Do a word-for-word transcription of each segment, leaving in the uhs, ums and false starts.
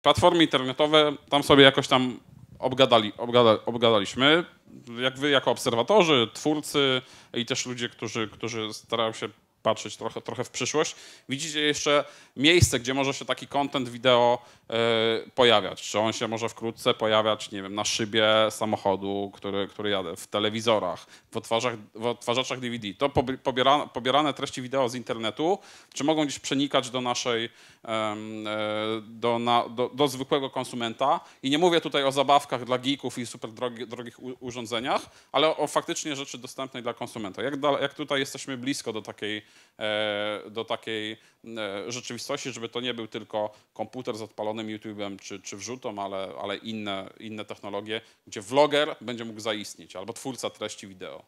Platformy internetowe, tam sobie jakoś tam obgadali, obgada, obgadaliśmy. Jak wy jako obserwatorzy, twórcy i też ludzie, którzy, którzy starają się patrzeć trochę, trochę w przyszłość, widzicie jeszcze miejsce, gdzie może się taki content wideo y, pojawiać. Czy on się może wkrótce pojawiać, nie wiem, na szybie samochodu, który, który jadę, w telewizorach, w, odtwarzach, w odtwarzaczach D V D. To pobierane, pobierane treści wideo z internetu, czy mogą gdzieś przenikać do naszej, y, do, na, do, do zwykłego konsumenta. I nie mówię tutaj o zabawkach dla geeków i super drogi, drogich u, urządzeniach, ale o faktycznie rzeczy dostępnej dla konsumenta. Jak, da, jak tutaj jesteśmy blisko do takiej do takiej rzeczywistości, żeby to nie był tylko komputer z odpalonym YouTube'em czy, czy wrzutą, ale, ale inne, inne technologie, gdzie vloger będzie mógł zaistnieć, albo twórca treści wideo.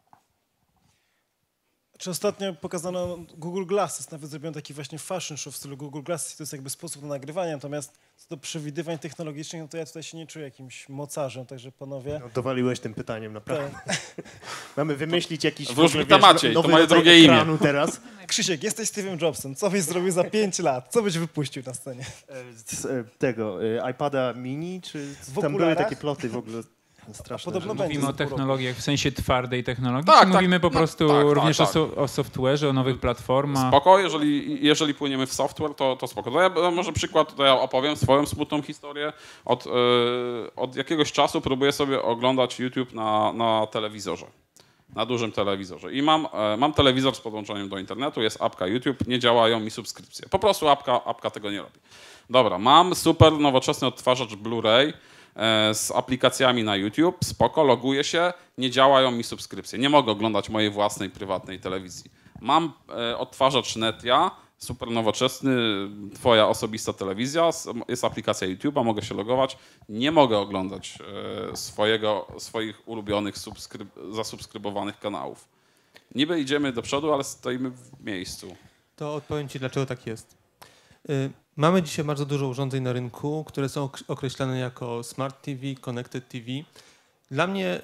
Czy ostatnio pokazano Google Glasses, nawet zrobiono taki właśnie fashion show w stylu Google Glasses, to jest jakby sposób na nagrywanie, natomiast co do przewidywań technologicznych, no to ja tutaj się nie czuję jakimś mocarzem, także panowie... No, dowaliłeś tym pytaniem, naprawdę. Tak. Mamy wymyślić jakiś... Wróżbita Maciej, to moje drugie imię. Teraz. Krzysiek, jesteś Steve'em Jobsem, co byś zrobił za pięć lat? Co byś wypuścił na scenie? Z tego, iPada mini, czy W tam były okularach? takie ploty w ogóle straszne? podobno że- będzie. Mówimy o za pół roku. technologiach w sensie twardej technologii, Tak, czy tak, mówimy po no, prostu tak, tak, również tak. O, so, o software'ze, o nowych platformach? Spoko, jeżeli, jeżeli płyniemy w software, to, to spoko. To ja może przykład, to ja opowiem swoją smutną historię. Od, yy, od jakiegoś czasu próbuję sobie oglądać YouTube na, na telewizorze. Na dużym telewizorze. I mam, e, mam telewizor z podłączeniem do internetu, jest apka YouTube, nie działają mi subskrypcje. Po prostu apka, apka tego nie robi. Dobra, mam super nowoczesny odtwarzacz Blu-ray e, z aplikacjami na YouTube, spoko, loguję się, nie działają mi subskrypcje. Nie mogę oglądać mojej własnej, prywatnej telewizji. Mam e, odtwarzacz Netia, super nowoczesny, twoja osobista telewizja, jest aplikacja YouTube'a, mogę się logować. Nie mogę oglądać e, swojego, swoich ulubionych subskryb zasubskrybowanych kanałów. Niby idziemy do przodu, ale stoimy w miejscu. To odpowiem ci, dlaczego tak jest. Y, Mamy dzisiaj bardzo dużo urządzeń na rynku, które są ok- określane jako Smart T V, Connected T V. Dla mnie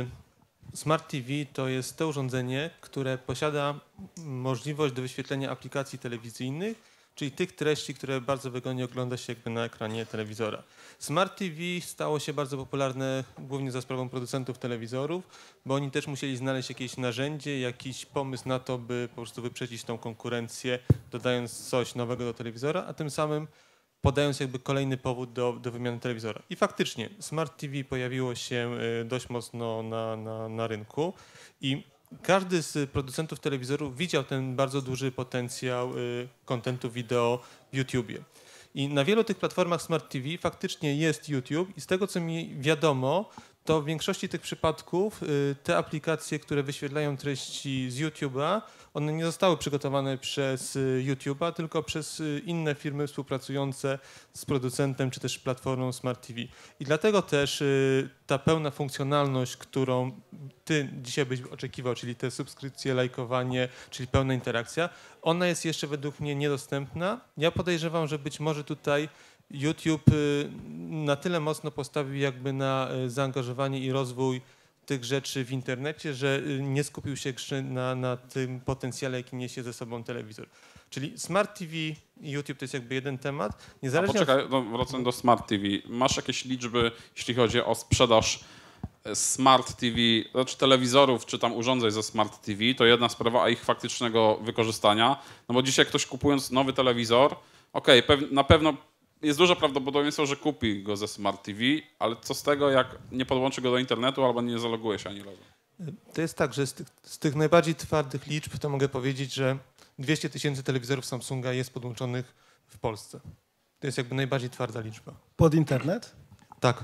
y, Smart T V to jest to urządzenie, które posiada możliwość do wyświetlenia aplikacji telewizyjnych, czyli tych treści, które bardzo wygodnie ogląda się jakby na ekranie telewizora. Smart T V stało się bardzo popularne głównie za sprawą producentów telewizorów, bo oni też musieli znaleźć jakieś narzędzie, jakiś pomysł na to, by po prostu wyprzedzić tą konkurencję, dodając coś nowego do telewizora, a tym samym podając jakby kolejny powód do, do wymiany telewizora. I faktycznie Smart T V pojawiło się y, dość mocno na, na, na rynku i każdy z producentów telewizorów widział ten bardzo duży potencjał y, kontentu wideo w YouTubie. I na wielu tych platformach Smart T V faktycznie jest YouTube i z tego, co mi wiadomo, to w większości tych przypadków y, te aplikacje, które wyświetlają treści z YouTube'a, one nie zostały przygotowane przez y, YouTube'a, tylko przez y, inne firmy współpracujące z producentem czy też platformą Smart T V. I dlatego też y, ta pełna funkcjonalność, którą ty dzisiaj byś oczekiwał, czyli te subskrypcje, lajkowanie, czyli pełna interakcja, ona jest jeszcze według mnie niedostępna. Ja podejrzewam, że być może tutaj YouTube y, na tyle mocno postawił jakby na y, zaangażowanie i rozwój tych rzeczy w internecie, że y, nie skupił się jeszcze na, na tym potencjale, jaki niesie ze sobą telewizor. Czyli Smart T V i YouTube to jest jakby jeden temat. A Niezależnie poczekaj, od... no, wracając do Smart T V. Masz jakieś liczby, jeśli chodzi o sprzedaż Smart T V, znaczy telewizorów, czy tam urządzeń ze Smart T V, to jedna sprawa, a ich faktycznego wykorzystania. No bo dzisiaj ktoś kupując nowy telewizor, okej, okay, na pewno jest duże prawdopodobieństwo, że kupi go ze Smart T V, ale co z tego, jak nie podłączy go do internetu albo nie zaloguje się ani razu? To jest tak, że z tych, z tych najbardziej twardych liczb to mogę powiedzieć, że dwieście tysięcy telewizorów Samsunga jest podłączonych w Polsce. To jest jakby najbardziej twarda liczba. Pod internet? Tak.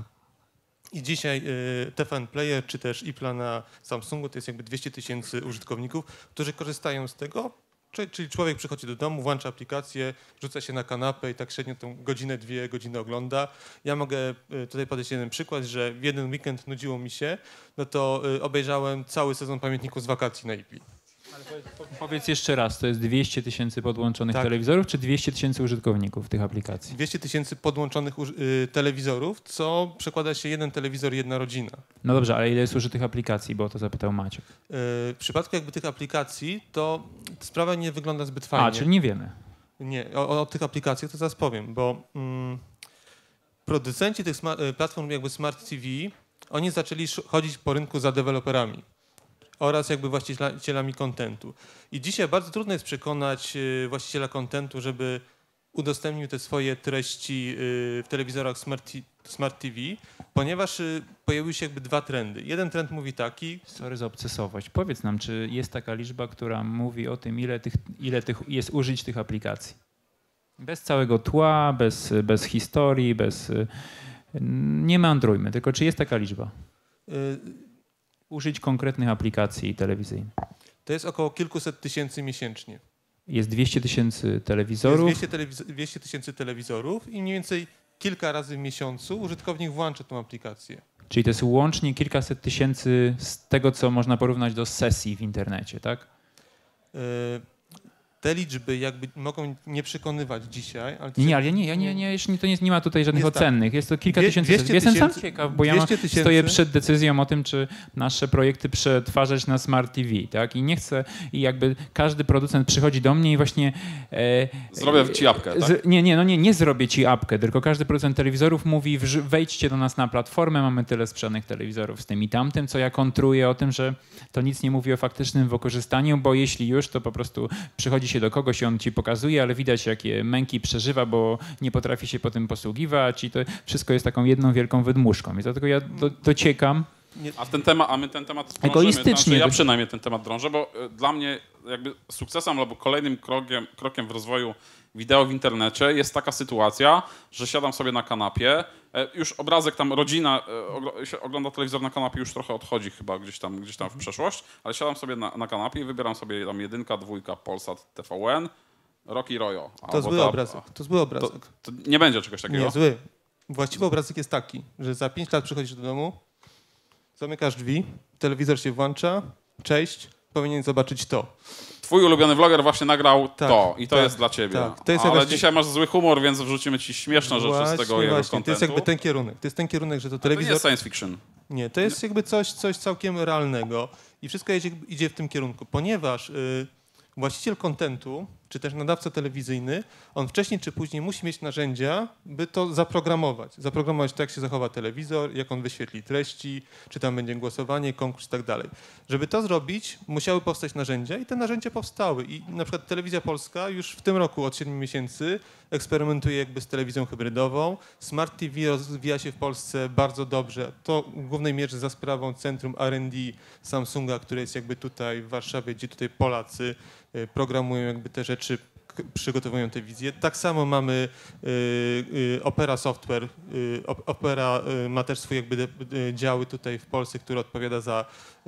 I dzisiaj y, T V N Player czy też iPla na Samsungu to jest jakby dwieście tysięcy użytkowników, którzy korzystają z tego. Czyli człowiek przychodzi do domu, włącza aplikację, rzuca się na kanapę i tak średnio tą godzinę, dwie godziny ogląda. Ja mogę tutaj podać jeden przykład, że w jeden weekend nudziło mi się, no to obejrzałem cały sezon Pamiętników z wakacji na iPli. Ale powiedz jeszcze raz, to jest dwieście tysięcy podłączonych Tak. telewizorów, czy dwieście tysięcy użytkowników tych aplikacji? dwieście tysięcy podłączonych y, telewizorów, co przekłada się jeden telewizor, jedna rodzina. No dobrze, ale ile jest użytych aplikacji, bo o to zapytał Maciek. Y, w przypadku jakby tych aplikacji, to sprawa nie wygląda zbyt fajnie. A, czyli nie wiemy. Nie, o, o tych aplikacjach to zaraz powiem, bo mm, producenci tych smart, platform jakby Smart T V, oni zaczęli chodzić po rynku za deweloperami oraz jakby właścicielami kontentu. I dzisiaj bardzo trudno jest przekonać właściciela kontentu, żeby udostępnił te swoje treści w telewizorach Smart, Smart T V, ponieważ pojawiły się jakby dwa trendy. Jeden trend mówi taki... Sorry za obcesowość. Powiedz nam, czy jest taka liczba, która mówi o tym, ile, tych, ile tych jest użyć tych aplikacji? Bez całego tła, bez, bez historii, bez... Nie meandrujmy, tylko czy jest taka liczba? Użyć konkretnych aplikacji telewizyjnych. To jest około kilkuset tysięcy miesięcznie. Jest dwieście tysięcy telewizorów. Jest dwieście tysięcy telewizorów i mniej więcej kilka razy w miesiącu użytkownik włącza tą aplikację. Czyli to jest łącznie kilkaset tysięcy z tego, co można porównać do sesji w internecie, tak? Yy, te liczby jakby mogą nie przekonywać dzisiaj, ale... Nie, ale ja nie, ja nie, nie, jeszcze nie, to nie, nie ma tutaj żadnych jest ocennych. Tak. Jest to kilka Dwie, tysięcy. dwieście Jestem sam tysięcy, ciekaw, bo ja ma, tysięcy. stoję przed decyzją o tym, czy nasze projekty przetwarzać na Smart T V, tak? I nie chcę, i jakby każdy producent przychodzi do mnie i właśnie... E, Zrobię ci apkę, tak? Z, nie, nie, no nie, nie zrobię ci apkę, tylko każdy producent telewizorów mówi, wejdźcie do nas na platformę, mamy tyle sprzedanych telewizorów z tym i tamtym, co ja kontruję o tym, że to nic nie mówi o faktycznym wykorzystaniu, bo jeśli już, to po prostu przychodzi się do kogoś i on ci pokazuje, ale widać, jakie męki przeżywa, bo nie potrafi się po tym posługiwać i to wszystko jest taką jedną wielką wydmuszką. I dlatego ja do, dociekam. A, w ten temat, a my ten temat drążymy, Egoistycznie. znaczy ja przynajmniej ten temat drążę, bo y, dla mnie jakby sukcesem albo kolejnym krokiem, krokiem w rozwoju wideo w internecie jest taka sytuacja, że siadam sobie na kanapie, e, już obrazek tam, rodzina e, ogląda telewizor na kanapie, już trochę odchodzi chyba gdzieś tam, gdzieś tam w przeszłość, ale siadam sobie na, na kanapie i wybieram sobie tam jedynka, dwójka, Polsat, T V N, Rocky Royo. To zły ta, obrazek, to zły obrazek. To, to nie będzie czegoś takiego? Nie, zły. Właściwy obrazek jest taki, że za pięć lat przychodzisz do domu, zamykasz drzwi, telewizor się włącza, cześć, powinien zobaczyć to. Twój ulubiony vloger właśnie nagrał tak, to i to tak, jest dla ciebie. Tak. To jest Ale właśnie... dzisiaj masz zły humor, więc wrzucimy ci śmieszne rzeczy właśnie, z tego jego właśnie. kontentu. To jest jakby ten kierunek. To jest ten kierunek, że to telewizor... To nie jest science fiction. Nie, to jest jakby coś, coś całkiem realnego i wszystko idzie, idzie w tym kierunku, ponieważ y, właściciel kontentu, czy też nadawca telewizyjny, on wcześniej czy później musi mieć narzędzia, by to zaprogramować. Zaprogramować to, jak się zachowa telewizor, jak on wyświetli treści, czy tam będzie głosowanie, konkurs i tak dalej. Żeby to zrobić, musiały powstać narzędzia i te narzędzia powstały. I na przykład Telewizja Polska już w tym roku od siedmiu miesięcy eksperymentuje jakby z telewizją hybrydową. Smart T V rozwija się w Polsce bardzo dobrze. To w głównej mierze za sprawą Centrum R and D Samsunga, które jest jakby tutaj w Warszawie, gdzie tutaj Polacy programują jakby te rzeczy, przygotowują te wizje. Tak samo mamy y, y, Opera Software. Y, Opera y, ma też swoje jakby y, działy tutaj w Polsce, które odpowiada za y,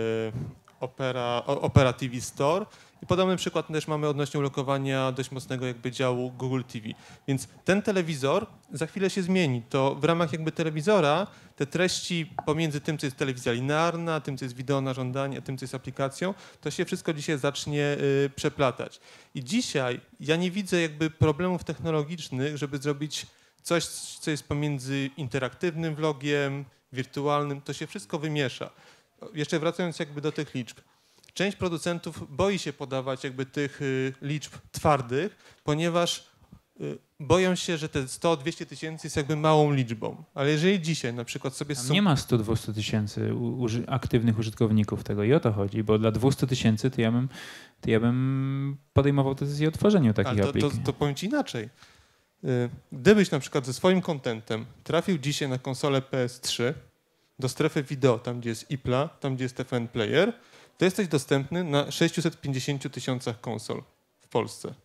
Opera, Opera T V Store. I podobny przykład też mamy odnośnie ulokowania dość mocnego jakby działu Google T V. Więc ten telewizor za chwilę się zmieni. To w ramach jakby telewizora te treści pomiędzy tym, co jest telewizja linearna, tym, co jest wideo na żądanie, a tym, co jest aplikacją, to się wszystko dzisiaj zacznie y, przeplatać. I dzisiaj ja nie widzę jakby problemów technologicznych, żeby zrobić coś, co jest pomiędzy interaktywnym vlogiem, wirtualnym, to się wszystko wymiesza. Jeszcze wracając jakby do tych liczb. Część producentów boi się podawać jakby tych y, liczb twardych, ponieważ y, boją się, że te sto dwieście tysięcy jest jakby małą liczbą. Ale jeżeli dzisiaj na przykład sobie... Tam nie ma sto dwieście tysięcy uży aktywnych użytkowników tego i o to chodzi, bo dla dwieście tysięcy to ja bym, to ja bym podejmował decyzję o tworzeniu takich Ale to, aplikacji. to, to powiem ci inaczej. Y, gdybyś na przykład ze swoim kontentem trafił dzisiaj na konsolę P S trzy, do strefy wideo, tam gdzie jest I P L A, tam gdzie jest T V N Player, to jesteś dostępny na sześciuset pięćdziesięciu tysiącach konsol w Polsce.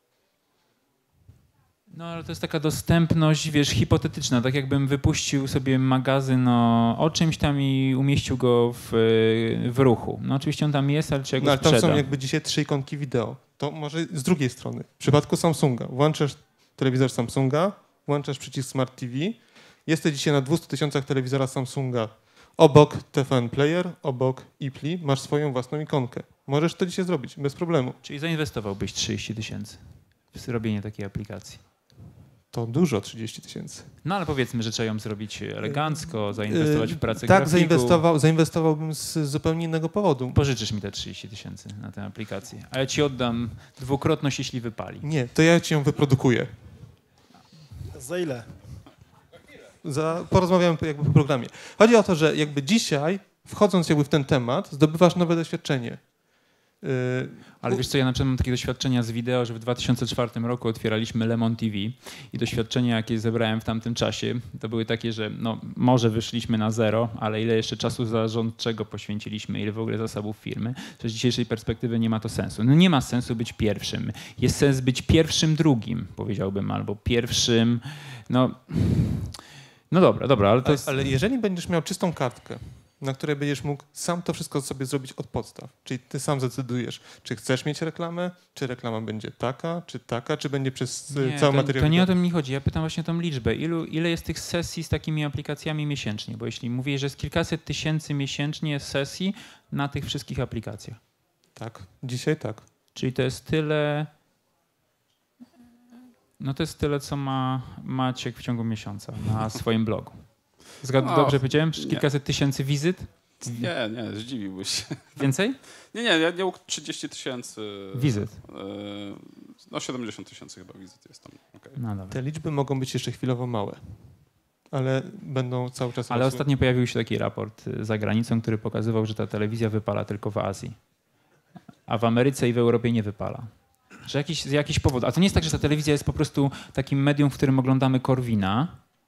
No ale to jest taka dostępność, wiesz, hipotetyczna, tak jakbym wypuścił sobie magazyn o, o czymś tam i umieścił go w, w ruchu. No oczywiście on tam jest, ale czy jak No, go ale tam sprzeda? są jakby dzisiaj trzy ikonki wideo. To może z drugiej strony. W przypadku Samsunga włączasz telewizor Samsunga, włączasz przycisk Smart T V, jesteś dzisiaj na dwustu tysiącach telewizora Samsunga. Obok T V N Player, obok I P L I masz swoją własną ikonkę. Możesz to dzisiaj zrobić bez problemu. Czyli zainwestowałbyś trzydzieści tysięcy w zrobienie takiej aplikacji. To dużo, trzydzieści tysięcy. No ale powiedzmy, że trzeba ją zrobić elegancko, zainwestować w pracę Tak, grafików. zainwestował, zainwestowałbym z zupełnie innego powodu. Pożyczysz mi te trzydzieści tysięcy na tę aplikację, a ja ci oddam dwukrotność, jeśli wypali. Nie, to ja ci ją wyprodukuję. Za ile? za, porozmawiamy jakby po programie. Chodzi o to, że jakby dzisiaj, wchodząc jakby w ten temat, zdobywasz nowe doświadczenie. Yy, Ale wiesz co, ja na przykład mam takie doświadczenia z wideo, że w dwa tysiące czwartym roku otwieraliśmy Lemon T V i doświadczenia, jakie zebrałem w tamtym czasie, to były takie, że no, może wyszliśmy na zero, ale ile jeszcze czasu zarządczego poświęciliśmy, ile w ogóle zasobów firmy, to z dzisiejszej perspektywy nie ma to sensu. No nie ma sensu być pierwszym. Jest sens być pierwszym drugim, powiedziałbym, albo pierwszym, no... No dobra, dobra, ale to jest... Ale jeżeli będziesz miał czystą kartkę, na której będziesz mógł sam to wszystko sobie zrobić od podstaw. Czyli ty sam zdecydujesz, czy chcesz mieć reklamę, czy reklama będzie taka, czy taka, czy będzie przez nie, cały to, materiał. To nie o to mi chodzi. Ja pytam właśnie o tą liczbę. Ilu, ile jest tych sesji z takimi aplikacjami miesięcznie? Bo jeśli mówię, że jest kilkaset tysięcy miesięcznie sesji na tych wszystkich aplikacjach. Tak, dzisiaj tak. Czyli to jest tyle... No to jest tyle, co ma Maciek w ciągu miesiąca na swoim blogu. Zgad- No, dobrze powiedziałem? nie. Kilkaset tysięcy wizyt? Nie, nie, zdziwiłbyś się. Więcej? Nie, nie, ja nie mógł trzydzieści tysięcy. Wizyt. Yy, no siedemdziesiąt tysięcy chyba wizyt jest tam. Okay. No dobra. Te liczby mogą być jeszcze chwilowo małe, ale będą cały czas Ale rosły. ostatnio pojawił się taki raport y, za granicą, który pokazywał, że ta telewizja wypala tylko w Azji, a w Ameryce i w Europie nie wypala. Że jakiś, z jakiś powód. A to nie jest tak, że ta telewizja jest po prostu takim medium, w którym oglądamy Korwina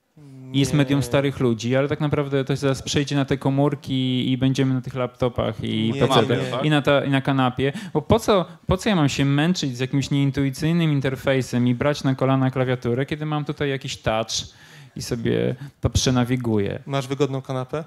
i jest Nie. medium starych ludzi, ale tak naprawdę to zaraz przejdzie na te komórki i będziemy na tych laptopach i, Nie, P C, nie, nie. i, na, ta, i na kanapie. Bo po co, po co ja mam się męczyć z jakimś nieintuicyjnym interfejsem i brać na kolana klawiaturę, kiedy mam tutaj jakiś touch i sobie to przenawiguję. Masz wygodną kanapę?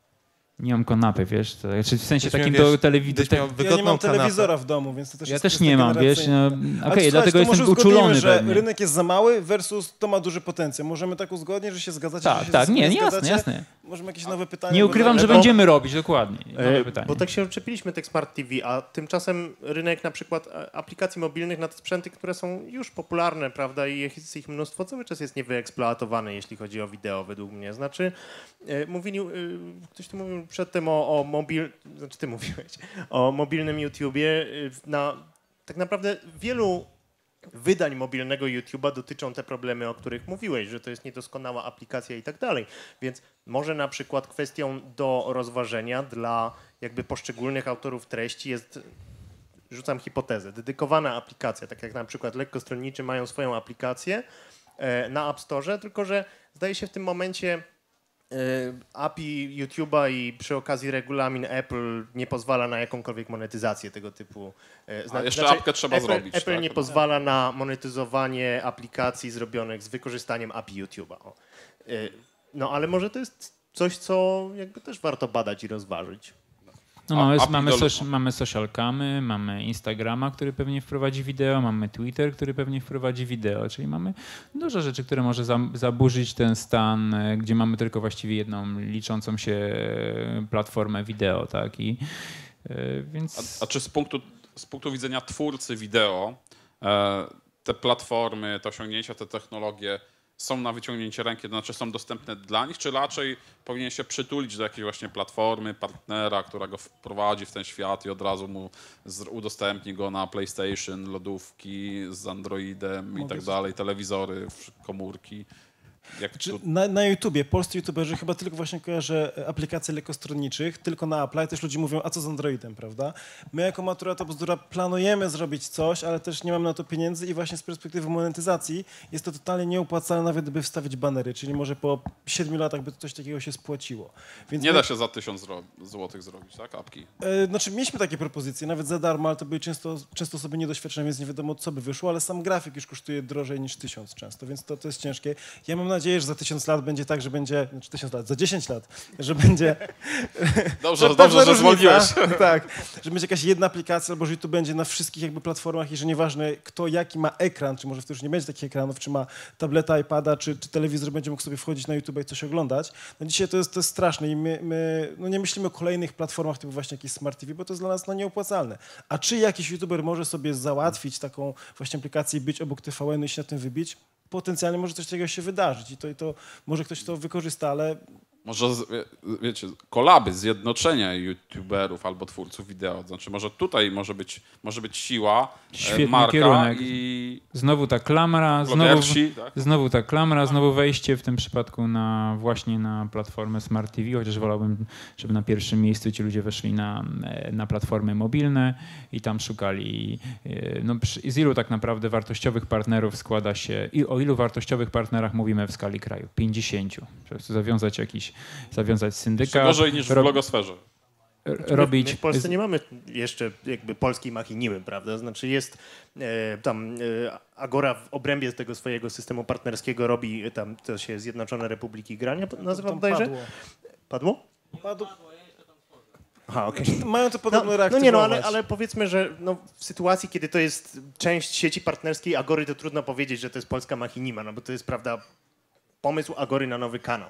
Nie mam kanapy, wiesz, to, znaczy w sensie Gdybyś takim miał, do wiesz, telewizji. gdybyś miał Ja wygodną nie mam kanapę. telewizora w domu, więc to też Ja jest też kwestia nie mam, wiesz, no, generacyjna. okej, Ale dlatego słuchajcie, to jestem może uczulony uzgodnimy, że pewnie. rynek jest za mały versus to ma duży potencjał. Możemy tak uzgodnić, że się zgadzacie, że Tak, się tak, nie, nie, jasne, zgadzacie? jasne. Możemy jakieś nowe pytania. Nie ukrywam, bo- że bo- będziemy robić, dokładnie. Nowe E, pytanie. Bo tak się odczepiliśmy tych Smart T V, a tymczasem rynek na przykład e, aplikacji mobilnych na te sprzęty, które są już popularne, prawda, i jest ich mnóstwo, cały czas jest niewyeksploatowane, jeśli chodzi o wideo, według mnie. Znaczy, e, mówili, e, ktoś tu mówił przedtem o, o mobil, znaczy ty mówiłeś, o mobilnym YouTubie. E, na, tak naprawdę wielu wydań mobilnego YouTube'a dotyczą te problemy, o których mówiłeś, że to jest niedoskonała aplikacja i tak dalej. Więc może na przykład kwestią do rozważenia dla jakby poszczególnych autorów treści jest, rzucam hipotezę, dedykowana aplikacja, tak jak na przykład lekkostronniczy mają swoją aplikację e, na App Store, tylko że zdaje się w tym momencie e, A P I YouTube'a i przy okazji regulamin Apple nie pozwala na jakąkolwiek monetyzację tego typu. e, A jeszcze apkę trzeba Apple, zrobić. Apple tak? nie pozwala na monetyzowanie aplikacji zrobionych z wykorzystaniem A P I YouTube'a. O. E, No ale może to jest coś, co jakby też warto badać i rozważyć. No, mamy, A- mamy, API do- soci- mamy socialkamy, mamy Instagrama, który pewnie wprowadzi wideo, mamy Twitter, który pewnie wprowadzi wideo, czyli mamy dużo rzeczy, które może za, zaburzyć ten stan, e, gdzie mamy tylko właściwie jedną liczącą się e, platformę wideo, tak? I, e, więc... A, a czy z punktu, z punktu widzenia twórcy wideo e, te platformy, te osiągnięcia, te technologie są na wyciągnięcie ręki, to znaczy są dostępne dla nich, czy raczej powinien się przytulić do jakiejś właśnie platformy, partnera, która go wprowadzi w ten świat i od razu mu z, udostępni go na PlayStation, lodówki z Androidem i Mogę tak z- dalej, telewizory, komórki. Jak Czy tu, na, na YouTubie, polscy YouTuberzy chyba tylko właśnie kojarzę aplikacje lekkostronniczych, tylko na Apple'a i też ludzie mówią, a co z Androidem, prawda? My jako Matura to Bzdura planujemy zrobić coś, ale też nie mamy na to pieniędzy i właśnie z perspektywy monetyzacji jest to totalnie nieopłacalne, nawet by wstawić banery, czyli może po siedmiu latach by coś takiego się spłaciło. Więc nie my, da się za tysiąc zro, złotych zrobić, tak? Apki. E, Znaczy, mieliśmy takie propozycje, nawet za darmo, ale to były często, często osoby niedoświadczone, więc nie wiadomo, co by wyszło, ale sam grafik już kosztuje drożej niż tysiąc często, więc to, to jest ciężkie. Ja mam nadzieję, że za tysiąc lat będzie tak, że będzie, znaczy tysiąc lat, za dziesięć lat, że będzie... Dobrze, że dobrze, pewna że różnica, zwolniłeś. tak, że będzie jakaś jedna aplikacja, albo że YouTube będzie na wszystkich jakby platformach i że nieważne kto jaki ma ekran, czy może wtedy już nie będzie takich ekranów, czy ma tableta, iPada, czy, czy telewizor, będzie mógł sobie wchodzić na YouTube i coś oglądać. No dzisiaj to jest, to jest straszne i my, my no nie myślimy o kolejnych platformach typu właśnie jakieś Smart T V, bo to jest dla nas no, nieopłacalne. A czy jakiś YouTuber może sobie załatwić taką właśnie aplikację i być obok T V N i się na tym wybić? Potencjalnie może coś takiego się wydarzyć i to, i to może ktoś to wykorzysta, ale Może, z- wie- wiecie, kolaby, zjednoczenia youtuberów albo twórców wideo. Znaczy może tutaj może być, może być siła, e, Świetny marka kierunek. i Znowu ta klamra, znowu, blogersi. Tak? znowu ta klamra, znowu wejście w tym przypadku na właśnie na platformę Smart T V, chociaż wolałbym, żeby na pierwszym miejscu ci ludzie weszli na, na platformy mobilne i tam szukali, e, no przy- z ilu tak naprawdę wartościowych partnerów składa się, i o ilu wartościowych partnerach mówimy w skali kraju? pięćdziesięciu. Po prostu zawiązać jakiś, zawiązać Jeszcze syndykat, gorzej niż w rob- blogosferze. r- My robić... w Polsce nie mamy jeszcze jakby polskiej machinimy, prawda? Znaczy jest e, tam e, Agora w obrębie tego swojego systemu partnerskiego robi e, tam to się Zjednoczone Republiki Grania nazywa Tam bodajże? padło. Padło? Padło. Aha, okej. Mają to No, podobno no reaktywować. nie, no ale, ale powiedzmy, że no, w sytuacji, kiedy to jest część sieci partnerskiej Agory, to trudno powiedzieć, że to jest polska machinima, no bo to jest, prawda, pomysł Agory na nowy kanał.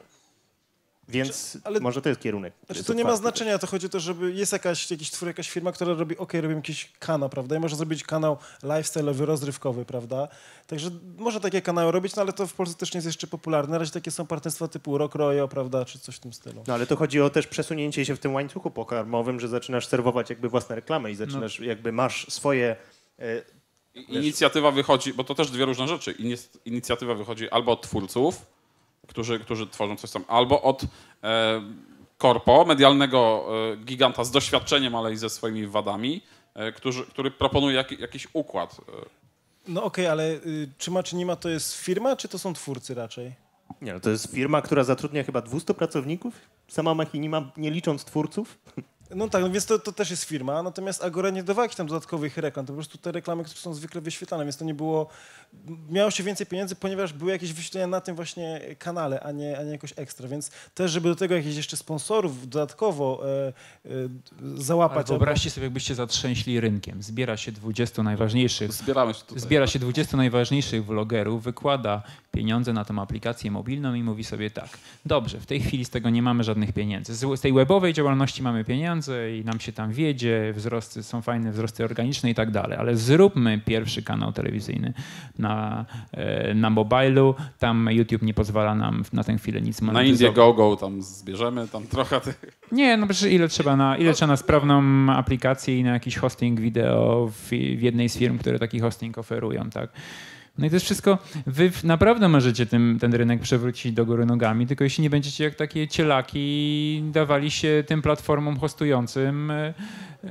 Więc ale- może to jest kierunek. który Znaczy, jest to nie ma otwarty znaczenia, to chodzi o to, żeby jest jakaś, jakiś twór, jakaś firma, która robi, okej, robimy jakiś kanał, prawda, i może zrobić kanał lifestyle'owy, rozrywkowy, prawda, także może takie kanały robić, no ale to w Polsce też nie jest jeszcze popularne, na razie takie są partnerstwa typu Rock Royo, prawda, czy coś w tym stylu. No ale to chodzi o też przesunięcie się w tym łańcuchu pokarmowym, że zaczynasz serwować jakby własne reklamy i zaczynasz jakby masz swoje... E, I- Inicjatywa wychodzi, bo to też dwie różne rzeczy. Inis- Inicjatywa wychodzi albo od twórców, którzy, którzy tworzą coś tam, albo od e, korpo, medialnego e, giganta z doświadczeniem, ale i ze swoimi wadami, e, którzy, który proponuje jak, jakiś układ. E, No okej, ale y, czy ma, czy nie ma, to jest firma, czy to są twórcy raczej? nie, no to jest firma, która zatrudnia chyba dwieście pracowników, sama machinima, nie licząc twórców. No tak, no więc to, to też jest firma, natomiast Agora nie dawała jakichś tam dodatkowych reklam, to po prostu te reklamy, które są zwykle wyświetlane, więc to nie było, miało się więcej pieniędzy, ponieważ były jakieś wyświetlenia na tym właśnie kanale, a nie, a nie jakoś ekstra, więc też, żeby do tego jakichś jeszcze sponsorów dodatkowo e, e, załapać. Ale wyobraźcie sobie, jakbyście zatrzęśli rynkiem. Zbiera się dwudziestu najważniejszych Zbieramy się tutaj. Zbiera się dwudziestu najważniejszych vlogerów, wykłada pieniądze na tą aplikację mobilną i mówi sobie tak, dobrze, w tej chwili z tego nie mamy żadnych pieniędzy. Z z tej webowej działalności mamy pieniądze i nam się tam wiedzie, wzrosty są fajne, wzrosty organiczne i tak dalej, ale zróbmy pierwszy kanał telewizyjny na, e, na mobilu, tam YouTube nie pozwala nam na tę chwilę nic Na monetyzować. Indiegogo tam zbierzemy, tam trochę tych... Nie, no przecież ile trzeba na, ile trzeba na sprawną aplikację i na jakiś hosting wideo w, w jednej z firm, które taki hosting oferują, tak? No i to jest wszystko, wy naprawdę możecie tym, ten rynek przewrócić do góry nogami, tylko jeśli nie będziecie jak takie cielaki dawali się tym platformom hostującym, e, e,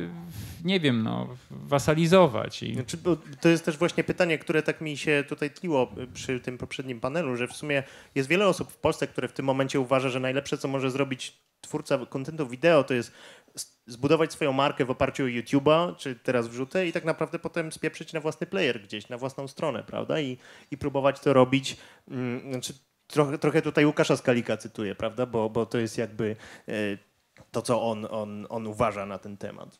nie wiem, no, wasalizować. I... Znaczy, bo to jest też właśnie pytanie, które tak mi się tutaj tliło przy tym poprzednim panelu, że w sumie jest wiele osób w Polsce, które w tym momencie uważa, że najlepsze, co może zrobić twórca kontentu wideo, to jest zbudować swoją markę w oparciu o YouTube'a, czy teraz wrzutę i tak naprawdę potem spieprzyć na własny player gdzieś, na własną stronę, prawda? I, i próbować to robić. Mm, znaczy, trochę, trochę tutaj Łukasza Skalika cytuję, prawda? Bo, bo to jest jakby e, to, co on, on, on uważa na ten temat.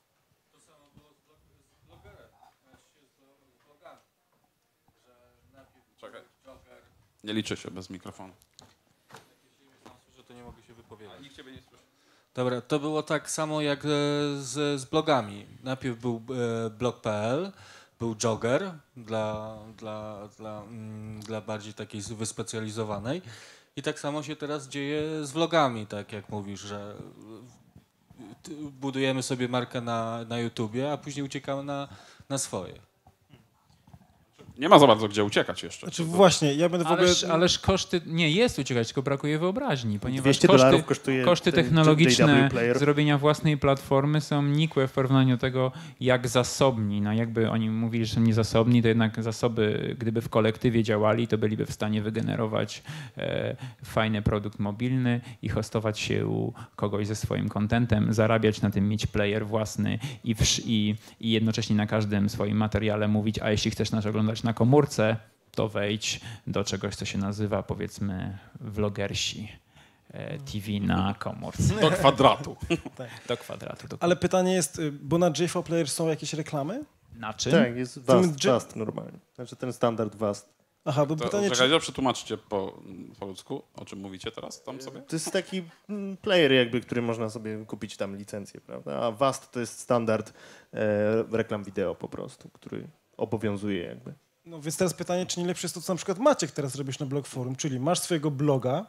Czekaj. Nie liczy się bez mikrofonu. Że to nie mogę się wypowiadać. Nikt ciebie nie słyszy. Dobra, to było tak samo jak e, z, z blogami. Najpierw był e, blog kropka pe el, był Jogger dla, dla, dla, mm, dla bardziej takiej wyspecjalizowanej i tak samo się teraz dzieje z vlogami, tak jak mówisz, że e, t- budujemy sobie markę na, na YouTubie, a później uciekamy na, na swoje. Nie ma za bardzo gdzie uciekać jeszcze. Znaczy właśnie, ja będę w ogóle... Ależ, ależ koszty, nie jest uciekać, tylko brakuje wyobraźni, ponieważ dwieście koszty, dolarów kosztuje koszty ten technologiczne J W player. zrobienia własnej platformy są nikłe w porównaniu do tego, jak zasobni. No jakby oni mówili, że są niezasobni, to jednak zasoby, gdyby w kolektywie działali, to byliby w stanie wygenerować e, fajny produkt mobilny i hostować się u kogoś ze swoim contentem, zarabiać na tym, mieć player własny i, wsz- i, i jednocześnie na każdym swoim materiale mówić, a jeśli chcesz nas oglądać na komórce, to wejdź do czegoś, co się nazywa, powiedzmy, vlogersi e, T V na komórce. Do kwadratu. Do kwadratu. Do Ale pytanie jest, y, bo na J V Player są jakieś reklamy? Na czym? Tak, jest Tym vast, dż- vast normalnie. Znaczy ten standard vast. Aha, bo To, pytanie, czy... czekajcie, przetłumaczcie po, po ludzku, o czym mówicie teraz tam sobie. To jest taki mm, player jakby, który można sobie kupić tam licencję, prawda? A vast to jest standard e, reklam wideo po prostu, który obowiązuje jakby. No więc teraz pytanie, czy nie lepsze jest to, co na przykład Maciek teraz robisz na Blog Forum, czyli masz swojego bloga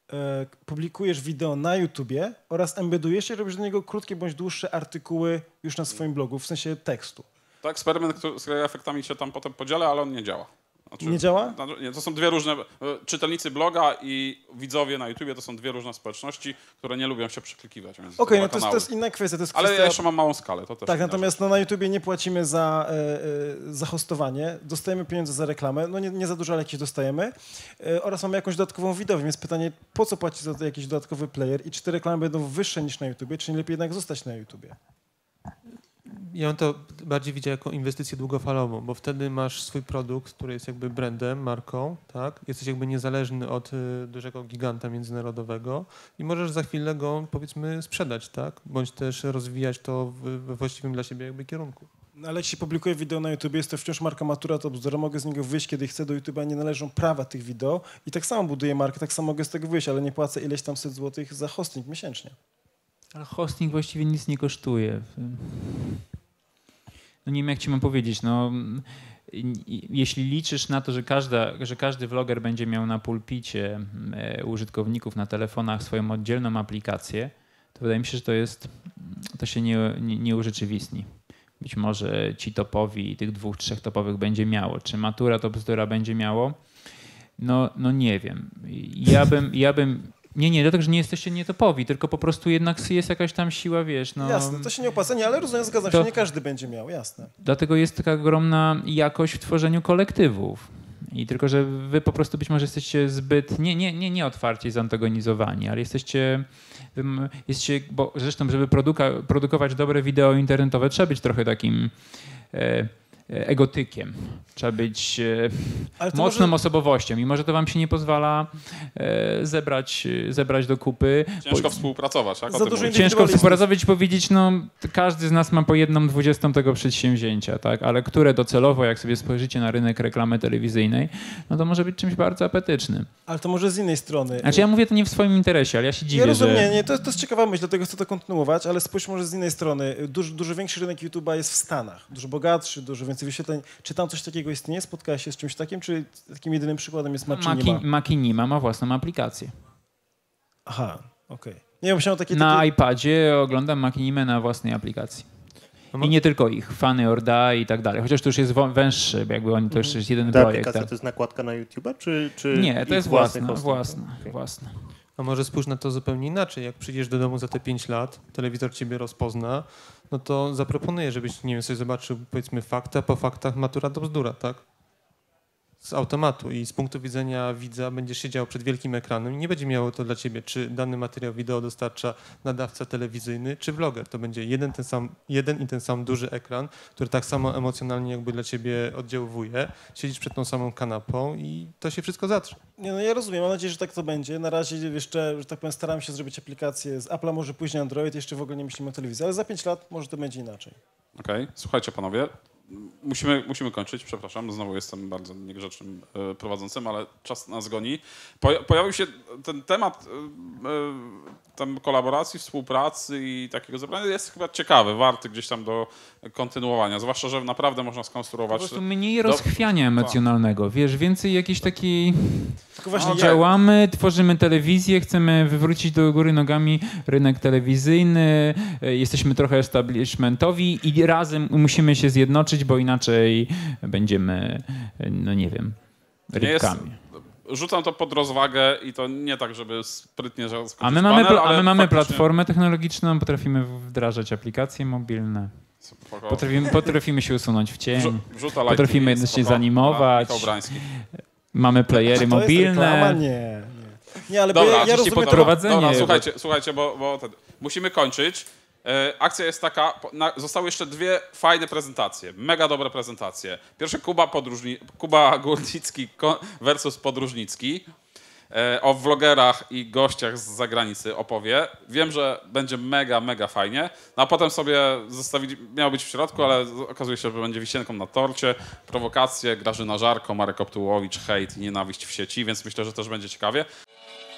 e, publikujesz wideo na YouTubie oraz embedujesz i robisz do niego krótkie bądź dłuższe artykuły już na swoim blogu, w sensie tekstu. To eksperyment, który, z efektami się tam potem podzielę, ale on nie działa. Znaczy, Nie działa? Nie, to są dwie różne, czytelnicy bloga i widzowie na YouTubie to są dwie różne społeczności, które nie lubią się przeklikiwać między Okej, dwa no to jest, to kanały. jest inna kwestia. To jest Ale kwestia... ja jeszcze mam małą skalę, to też Tak, inna natomiast rzecz. no, na YouTubie nie płacimy za, e, e, za hostowanie, dostajemy pieniądze za reklamę, no nie, nie za dużo, ale jakieś dostajemy e, oraz mamy jakąś dodatkową widownię, więc pytanie, po co płacić za to jakiś dodatkowy player i czy te reklamy będą wyższe niż na YouTubie, czy nie lepiej jednak zostać na YouTubie? Ja bym to bardziej widział jako inwestycję długofalową, bo wtedy masz swój produkt, który jest jakby brandem, marką, tak? Jesteś jakby niezależny od y, dużego giganta międzynarodowego i możesz za chwilę go, powiedzmy, sprzedać, tak? Bądź też rozwijać to w, we właściwym dla siebie jakby kierunku. No, ale jeśli publikuję wideo na YouTube, jest to wciąż marka Matura to bzdura, mogę z niego wyjść, kiedy chcę, do YouTube'a nie należą prawa tych wideo i tak samo buduję markę, tak samo mogę z tego wyjść, ale nie płacę ileś tam set złotych za hosting miesięcznie. Ale hosting właściwie nic nie kosztuje. No nie wiem, jak ci mam powiedzieć, no jeśli liczysz na to, że, każda, że każdy vloger będzie miał na pulpicie e, użytkowników na telefonach swoją oddzielną aplikację, to wydaje mi się, że to jest, to się nie, nie, nie urzeczywistni. Być może ci topowi, tych dwóch, trzech topowych będzie miało. Czy Matura to bzdura będzie miało? No, no nie wiem. Ja bym, ja bym Nie, nie, dlatego, że nie jesteście nietopowi, tylko po prostu jednak jest jakaś tam siła, wiesz, no... Jasne, to się nie opłaca, nie, ale rozumiem, zgadzam To- się, nie każdy będzie miał, jasne. Dlatego jest taka ogromna jakość w tworzeniu kolektywów. I tylko, że wy po prostu być może jesteście zbyt, nie, nie, nie, nie otwarci zantagonizowani, ale jesteście, wy m- jesteście bo zresztą, żeby produka, produkować dobre wideo internetowe, trzeba być trochę takim e, egotykiem. Trzeba być e, Ale to mocną może- osobowością i może to wam się nie pozwala e, zebrać, zebrać do kupy. Ciężko Bo- współpracować, tak? O Za tym dużo mówię. indywidualistów. Ciężko współpracować i powiedzieć, no każdy z nas ma po jedną dwudziestą tego przedsięwzięcia, tak? Ale które docelowo, jak sobie spojrzycie na rynek reklamy telewizyjnej, no to może być czymś bardzo apetycznym. Ale to może z innej strony. Znaczy ja mówię to nie w swoim interesie, ale ja się dziwię, Ja rozumiem, że... nie, nie, to, to jest ciekawa myśl, dlatego chcę to kontynuować, ale spójrz może z innej strony. Dużo, dużo większy rynek YouTube'a jest w Stanach, dużo bogatszy, dużo więcej wyświetleń. Czy tam coś takiego istnieje? Spotkałeś się z czymś takim, czy takim jedynym przykładem jest Machinima? Maki, Makinima ma własną aplikację. Aha, okej. Nie, myślałem o takiej... Na takiej... iPadzie oglądam Makinimę na własnej aplikacji. No mo- I nie tylko ich, Funny or Die i tak dalej. Chociaż to już jest wą- węższy, bo jakby oni to już jest jeden Ta projekt. aplikacja Tak. to jest nakładka na YouTube'a, czy, czy Nie, to ich jest własny własna, hosting? własna, Okej. własna. A może spójrz na to zupełnie inaczej. Jak przyjdziesz do domu za te pięć lat, telewizor ciebie rozpozna, no to zaproponuję, żebyś, nie wiem, sobie zobaczył, powiedzmy, fakta po faktach, matura to bzdura, tak? Z automatu i z punktu widzenia widza będziesz siedział przed wielkim ekranem i nie będzie miało to dla ciebie, czy dany materiał wideo dostarcza nadawca telewizyjny, czy vloger. To będzie jeden, ten sam, jeden i ten sam duży ekran, który tak samo emocjonalnie jakby dla ciebie oddziałuje. Siedzisz przed tą samą kanapą i to się wszystko zatrze. Nie, no ja rozumiem, mam nadzieję, że tak to będzie. Na razie jeszcze, że tak powiem, staram się zrobić aplikację z Apple'a, może później Android, jeszcze w ogóle nie myślimy o telewizji, ale za pięć lat może to będzie inaczej. Okej, słuchajcie panowie, musimy, musimy kończyć, przepraszam, znowu jestem bardzo niegrzecznym e, prowadzącym, ale czas nas goni. Poja- pojawił się ten temat e, e, tam kolaboracji, współpracy i takiego zebrania, jest chyba ciekawy, warty gdzieś tam do kontynuowania, zwłaszcza, że naprawdę można Po skonstruować... prostu mniej Do- rozchwiania emocjonalnego, wiesz, więcej jakiejś takiej... Tylko właśnie Okej. ja, Działamy, tworzymy telewizję, chcemy wywrócić do góry nogami rynek telewizyjny, e, jesteśmy trochę establishmentowi i razem musimy się zjednoczyć, bo inaczej będziemy, e, no nie wiem, Nie jest, rybkami. rzucam to pod rozwagę i to nie tak, żeby sprytnie zaskoczyć A my mamy, panel, pla- a ale my mamy faktycznie- platformę technologiczną, potrafimy wdrażać aplikacje mobilne, Spoko. potrafimy, potrafimy się usunąć w cień, Wrzu- wrzuta lajki, potrafimy spoko. się zanimować. Michał Brański. mamy playery to jest reklama? mobilne. Nie, nie. Nie, ale Dobra, bo ja, ja oczywiście rozumiem... pod- to- prowadzenie. Dobra, słuchajcie, słuchajcie, bo, bo ten, musimy kończyć. E, akcja jest taka, po- na, zostały jeszcze dwie fajne prezentacje, mega dobre prezentacje. Pierwsze Kuba, Podróżni, Kuba Górnicki ko- versus Podróżnicki. E, o vlogerach i gościach z zagranicy opowie. Wiem, że będzie mega, mega fajnie. No a potem sobie zostawili, miało być w środku, ale okazuje się, że będzie wisienką na torcie. Prowokacje, Grażyna Żarko, Marek Optułowicz, hejt i nienawiść w sieci, więc myślę, że też będzie ciekawie.